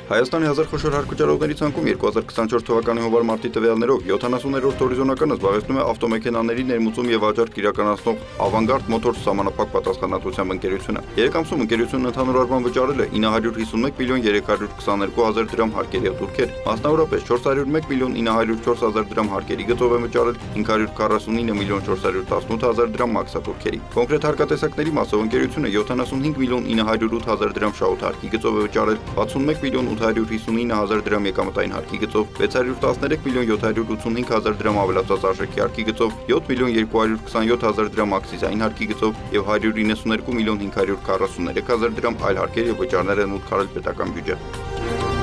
Հայաստանի հազար խոշոր հարկվճարողների ցանկում 2024 թվականի հունվար-մարտի տվյալներով 70-րդ հորիզոնականը զբաղեցնում է ավտոմեքենաների ներմուծում եւ վաճառք իրականացնող Avangard Motors սահմանափակ պատասխանատվությամբ ընկերությունը։ 3 ամսում ընկերությունն ընդհանուր առմամբ վճարել է 951 միլիոն 322 հազար դրամ հարկերի եւ տուրքեր։ Մասնավորապես 401 միլիոն 904 հազար դրամ հարկերի գծով է վճարել 549 միլիոն 418 հազար դրամ մաքսատուրքերի։ Կոնկրետ հարկատեսակների մասով ընկերությունը 75 միլիոն 908 հազար դրամ շահութ հարկի գծով է վճարել 61 միլիոն 859 հազար դրամ եկամտային հարկի գծով, 613 միլիոն 785 հազար դրամ ավելացված արժեքի հարկի գծով, 7 միլիոն 227 հազար դրամ ակցիզային հարկի գծով եւ 192 միլիոն 543 հազար դրամ այլ հարկեր եւ վճարներ են մուտք արել պետական բյուջե։